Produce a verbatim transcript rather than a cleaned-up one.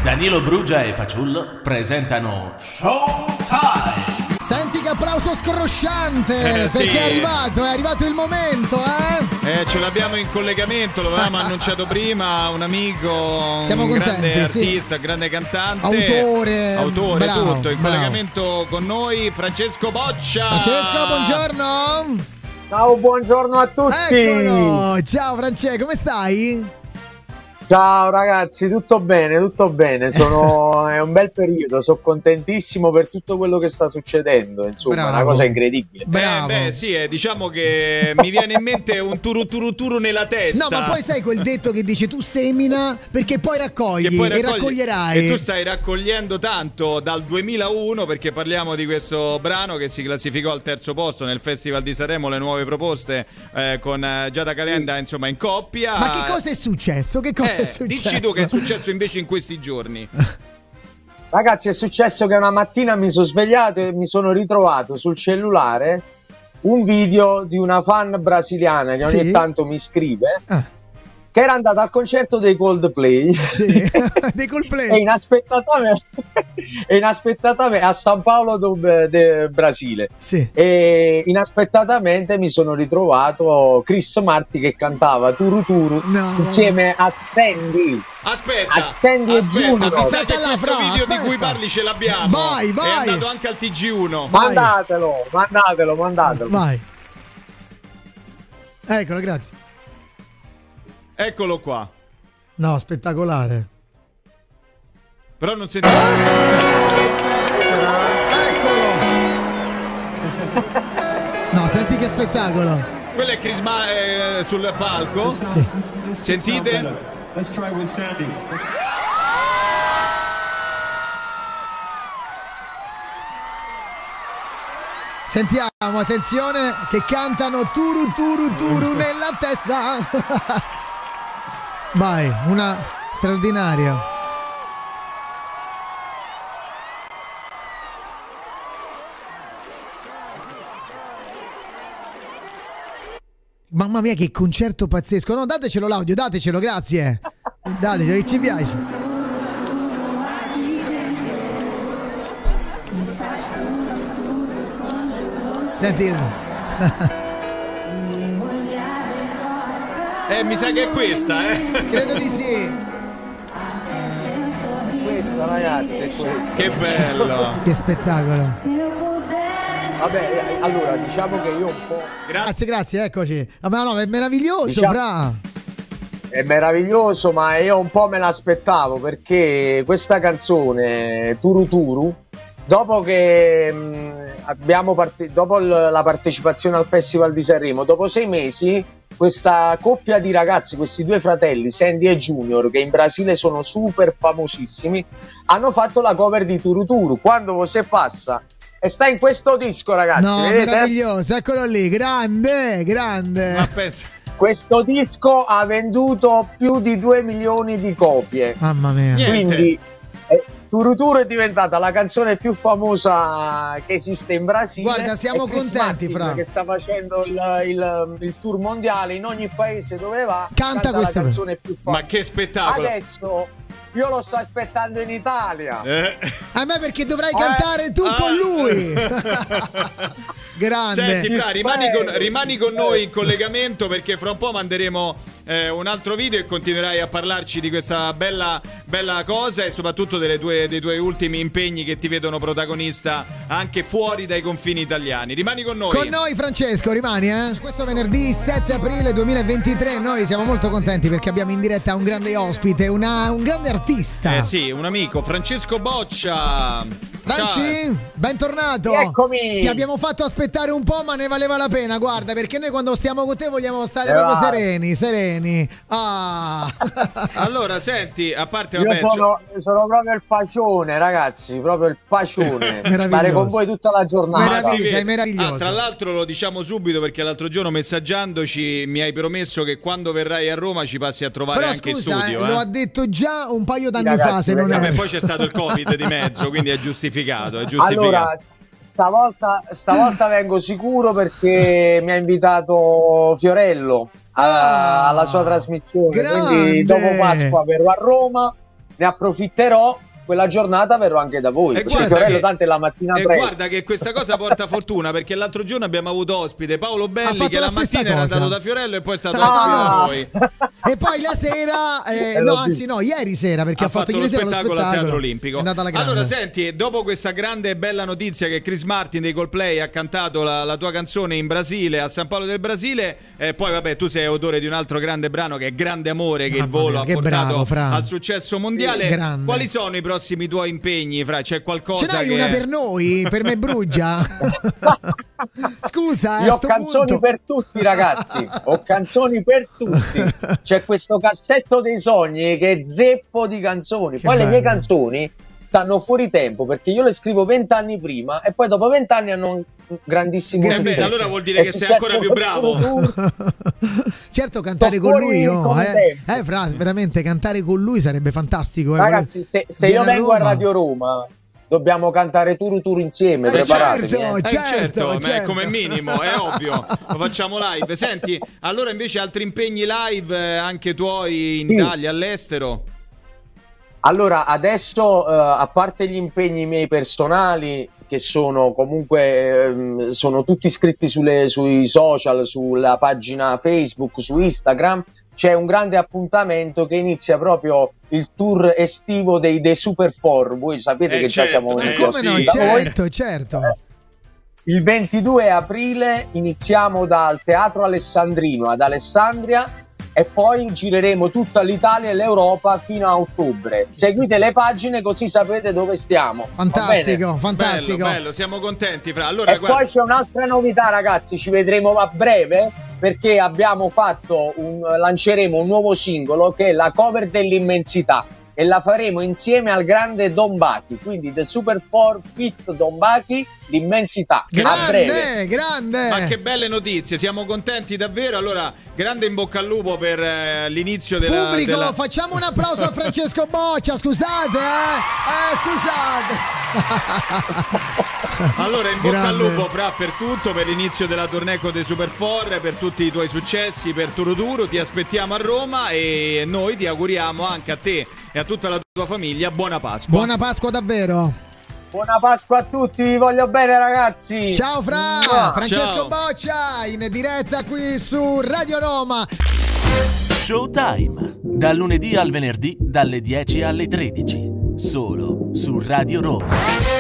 Danilo Brugia e Paciullo presentano Showtime. Senti che applauso scrosciante, eh, perché sì. è arrivato, è arrivato il momento, eh? Eh, ce l'abbiamo in collegamento, lo avevamo annunciato prima, un amico, Siamo un contenti, grande artista, sì. grande cantante. Autore. Autore, bravo, tutto, in bravo. collegamento con noi, Francesco Boccia. Francesco, buongiorno. Ciao, buongiorno a tutti. Eccolo, ciao Francesco, come stai? Ciao ragazzi, tutto bene, tutto bene. Sono, è un bel periodo, sono contentissimo per tutto quello che sta succedendo. Insomma, Bravo. è una cosa incredibile. Bravo. Eh, beh, sì, eh, diciamo che mi viene in mente un turu turu turu nella testa. No, ma poi sai quel detto che dice tu semina perché poi raccogli, Che poi e raccogli- raccoglierai. E tu stai raccogliendo tanto dal duemilauno, perché parliamo di questo brano che si classificò al terzo posto nel Festival di Sanremo, le nuove proposte eh, con eh, Giada Calenda, insomma, in coppia. Ma che cosa è successo? Che cosa Eh, è successo? dici tu che è successo invece in questi giorni. Ragazzi, è successo che una mattina mi sono svegliato e mi sono ritrovato sul cellulare un video di una fan brasiliana che ogni Sì? tanto mi scrive, Ah, che era andata al concerto dei Coldplay. sì. Dei E Coldplay. inaspettatamente, e inaspettatamente a San Paolo do, de Brasile. Sì. E inaspettatamente mi sono ritrovato Chris Martin che cantava Turu Turu No. insieme a Sandy. Aspetta, A Sandy e aspetta, Junior. mi sa che Aspetta là, questo Fra, video aspetta. di cui parli ce l'abbiamo. Vai, vai. È andato anche al T G uno. Vai. Mandatelo, mandatelo, mandatelo. Vai. Eccolo, grazie. Eccolo qua. No, spettacolare. Però non sentiamo. Eccolo. No, senti che spettacolo. Quello è Chris Ma- eh, sul palco. Sentite? Let's try with Sandy. Sentiamo, attenzione, che cantano turu turu turu nella testa. Vai, una straordinaria. Mamma mia, che concerto pazzesco. No, datecelo l'audio, datecelo, grazie. Datecelo, che ci piace. Senti. Eh, mi sa che è questa, eh. Credo di sì. Questo, ragazzi, è questo. Che bello. Che spettacolo. Vabbè, allora diciamo che io un po'. Grazie, grazie, eccoci. Ah, ma no, è meraviglioso, Diciamo- Fra. È meraviglioso, ma io un po' me l'aspettavo perché questa canzone Turu Turu, dopo che mh, abbiamo parte- dopo l- la partecipazione al Festival di Sanremo, dopo sei mesi, questa coppia di ragazzi, questi due fratelli, Sandy e Junior, che in Brasile sono super famosissimi, hanno fatto la cover di Turu Turu, Quando Você Passa. E sta in questo disco, ragazzi. No, vedete? meraviglioso, eccolo lì, grande, grande. Ma pensa. Questo disco ha venduto più di due milioni di copie. Mamma mia. Niente. Quindi eh, Turu Turu è diventata la canzone più famosa che esiste in Brasile. Guarda, siamo E Chris contenti, Martin, Fra. che sta facendo il, il- il tour mondiale in ogni paese dove va, Canta la questa- canzone più famosa. Ma che spettacolo. Adesso io lo sto aspettando in Italia. Eh. A me perché dovrai cantare tu Ah. con lui. Grande. Senti, Fra, rimani con, Prego. rimani con noi in collegamento, perché fra un po' manderemo eh, un altro video e continuerai a parlarci di questa bella, bella cosa e soprattutto delle tue, dei tuoi ultimi impegni che ti vedono protagonista anche fuori dai confini italiani. Rimani con noi. Con noi Francesco, rimani, eh? Questo venerdì sette aprile duemilaventitré noi siamo molto contenti perché abbiamo in diretta un grande ospite, una- un grande artista. Eh sì, un amico, Francesco Boccia. Franci, Ciao. bentornato. Eccomi. Ti abbiamo fatto aspettare un po', ma ne valeva la pena, guarda, perché noi quando stiamo con te vogliamo stare Eh, proprio va. sereni, sereni. Ah. Allora, senti, a parte Io vabbè, sono, sono proprio il pacione, ragazzi, proprio il pacione. Meraviglioso. Stare con voi tutta la giornata. Meraviglia. sì, sei vedi. meraviglioso. Ah, tra l'altro lo diciamo subito perché l'altro giorno messaggiandoci mi hai promesso che quando verrai a Roma ci passi a trovare Però anche scusa, in studio. eh, eh. lo ha detto già un paio d'anni Ragazzi, fa, se non ragazzi. è. Vabbè, poi c'è stato il Covid di mezzo, quindi è giustificato, è giustificato. Allora, stavolta, stavolta vengo sicuro perché mi ha invitato Fiorello a- Ah, alla sua trasmissione. grande. Quindi dopo Pasqua verrò a Roma ne approfitterò. Quella giornata verrò anche da voi. E Perché guarda Fiorello che- tanto è la mattina E presto. guarda che questa cosa porta fortuna, perché l'altro giorno abbiamo avuto ospite Paolo Ha Belli, fatto che la la stessa mattina era cosa. andato da Fiorello e poi è stato Ah. ospite da noi. E poi la sera, eh, Eh, no, l'ho anzi, no, ieri sera, perché Ha ha fatto, fatto ieri lo sera spettacolo lo al spettacolo Teatro Olimpico. È andata alla grande. Allora, senti, dopo questa grande e bella notizia che Chris Martin dei Coldplay ha cantato la, la tua canzone in Brasile, a San Paolo del Brasile, e poi vabbè, tu sei autore di un altro grande brano che è Grande Amore, che Mamma il volo mia, ha che portato bravo, Fra. al successo mondiale. Grande. Quali sono i prossimi tuoi impegni, Fra? C'è qualcosa Ce n'hai che... una per noi? Per me Brugia? Scusa, eh, Io a ho sto canzoni punto. per tutti, ragazzi. Ho canzoni per tutti. C'è questo cassetto dei sogni che è zeppo di canzoni. Che Poi le mie bello. canzoni stanno fuori tempo perché io le scrivo vent'anni prima e poi dopo vent'anni hanno un grandissimo Grande- successo. allora vuol dire È che sei successo ancora più con bravo. Tour. Certo, cantare Sto con fuori lui, oh, come eh. tempo. eh, Fra, veramente cantare con lui sarebbe fantastico. eh. Ragazzi, se, se Viene io vengo a Roma. Radio Roma, dobbiamo cantare Turu Turu insieme. Eh, Preparatevi. certo, eh. Eh, certo, certo, ma è certo. come minimo, è ovvio. Lo facciamo live. Senti, allora invece altri impegni live eh, anche tuoi in Sì. Italia, all'estero? Allora, adesso, eh, a parte gli impegni miei personali, che sono comunque ehm, sono tutti iscritti sulle- sui social, sulla pagina Facebook, su Instagram, c'è un grande appuntamento che inizia proprio il tour estivo dei The Super Four. Voi sapete Eh, che già certo, siamo eh, Eh, venuti come sì. no, da voi. certo, certo. Il ventidue aprile iniziamo dal Teatro Alessandrino ad Alessandria e poi gireremo tutta l'Italia e l'Europa fino a ottobre. Seguite le pagine così sapete dove stiamo. Va bene? Fantastico, fantastico. Bello, bello, siamo contenti, Fra. Allora, E guarda, poi c'è un'altra novità, ragazzi, ci vedremo a breve perché abbiamo fatto un, lanceremo un nuovo singolo che è la cover dell'immensità e la faremo insieme al grande Don Bachi, quindi The Super Four Fit Don Bachi, l'immensità, a breve. Grande, grande. ma che belle notizie, siamo contenti davvero. Allora, grande in bocca al lupo per eh, l'inizio della, Pubblico, della... facciamo un applauso a Francesco Boccia, scusate, eh, eh scusate. Allora, in bocca al Grande. lupo, Fra, per tutto, per l'inizio della tournée con dei Super Four, per tutti i tuoi successi, per Turuturu, ti aspettiamo a Roma e noi ti auguriamo anche a te e a tutta la tua famiglia buona Pasqua. Buona Pasqua davvero. Buona Pasqua a tutti, vi voglio bene, ragazzi. Ciao Fra, Mua. Francesco Ciao. Boccia in diretta qui su Radio Roma. Showtime. Dal lunedì al venerdì dalle dieci alle tredici. Solo su Radio Roma.